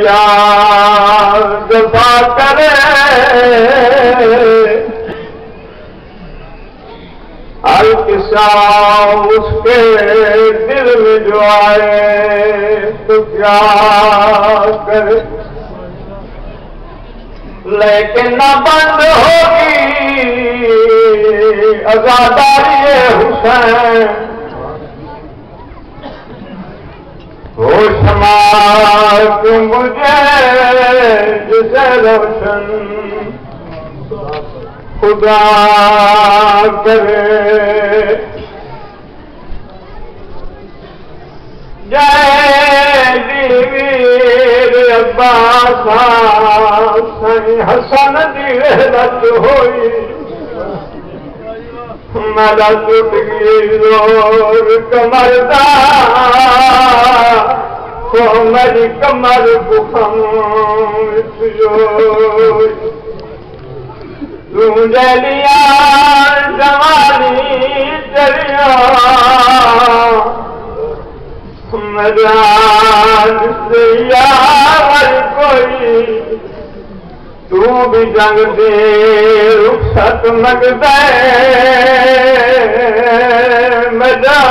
یار جفا کرے ہر قصہ اس کے دل میں جو آئے تو کیا کرے لیکن نہ بند ہوگی عزاداری حسین وہ شمع کہ مجھے جسے روشن خدا کرے جے دیویر عباس سنی حسن دی رحلت ہوئی میرا ٹوٹ گئی زور کمر دا تو میری کمر بخم لیا جوانی دریا مجان سے یار کوئی تو بھی جنگ دے رخصت مگ دے مجا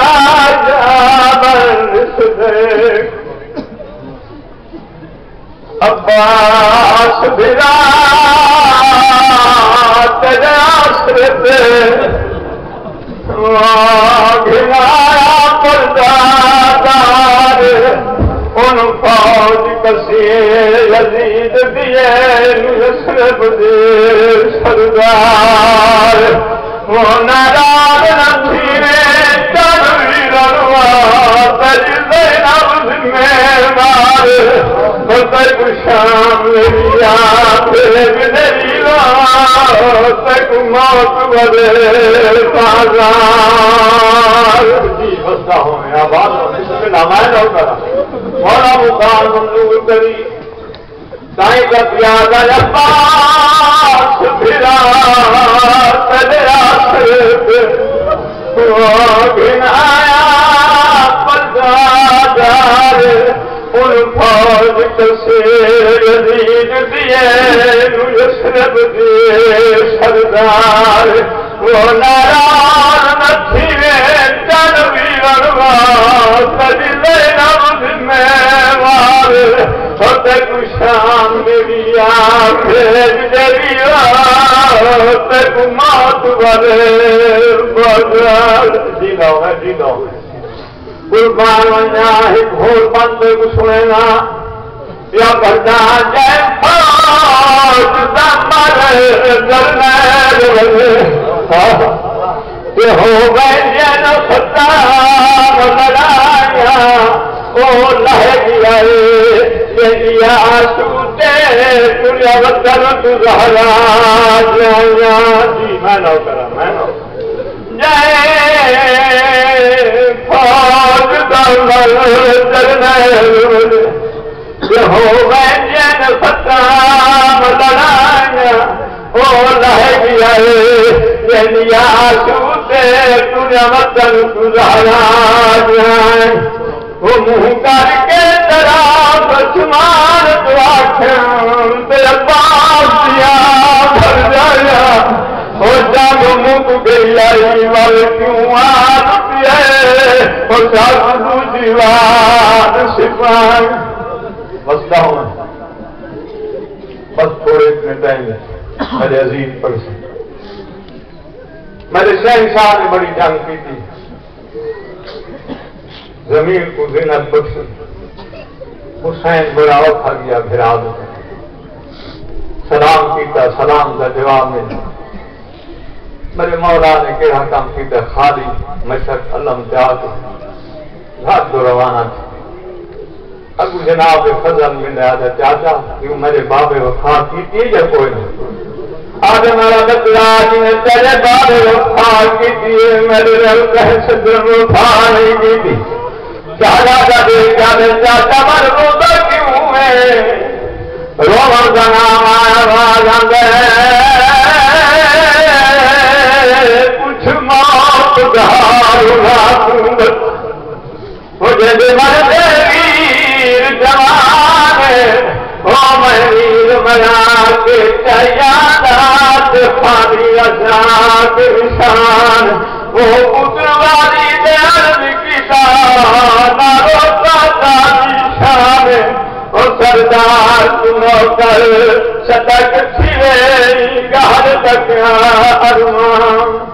جابرس دے عباس بھرا تیرے آسرت گھنایا پردادار ان فوج کسی یزید دیے نصرف دے سردار وہ نرار نصیرے چروی رنوا تجزے نفس میں مار تک شام لیا تیرے بدلیلا تک موت بدے بازار جی بستا ہوں میں آباد بسم اللہ میں لو کرا مولا مقام منظور کری دائیں کا پیادہ عباس پھرا تیرے آسرت گھنایا پردادار ان فوج کسی یزید دیے یسرب دیے سردار وہ ناران نتھیوے چنوی رنوا سجدے نبض میں وار فتح شام میری آنکھیں جریا تک موت برے بازار جی لو ہے قربان ونیا ایک بھول بند کو سنینا یا بڑھنا جائے فوج دمر درنیر وزے کہ ہو گئے جن فتح لڑایا او لہ گیا یہ آسوتے تُریا وطن تو زہرا جایا جی میں نو کرا میں نو جائے فوج دمر درنیر ہو گئے جن فتح لڑایا او لہ گیا یہ آسوتے تُریا وطن تو زہرا جائے وہ منہ کر کے ترا بچمان دعاکھیں تیرے پاس دیا بھر جایا وہ جب مک گئی آئی وال کیوں آت پیے وہ ساتھ دیوار سپاہی مسئلہ ہوں بس تھوڑے اتنے ٹائم میرے عزیز پر سے میرے شہنشاہ نے بڑی جنگ کی تھی زمین کو زینت بخش حسین بڑا اٹھا گیا بھرا سلام کیتا سلام کا جواب ملا میرے مولا نے کہڑا کام کیتا خالی مشق علم جات گھر دو روانہ تھی اگو جناب فضل میں نے آدھا چاچا کیوں میرے بابے وفا کیتی یا کوئی نہیں آدھے میرا بچہ نے تیرے بابے وفا کیتی میرے رل کہہ صدر وفا نہیں کیتی چاچا کا دیکھا دے چاچا مر روزہ کیوں ہے رومر کا نام آیا باغاں دے کچھ موت دار حکومت مجھے دے مر دے ویر جوان فرمایا کہ چیادات خالی اشاک نشان وہ پترواری نے عرض کیتا نارو کا نشان وہ سردار سنو کر صدق چھوے گھر تک ارمان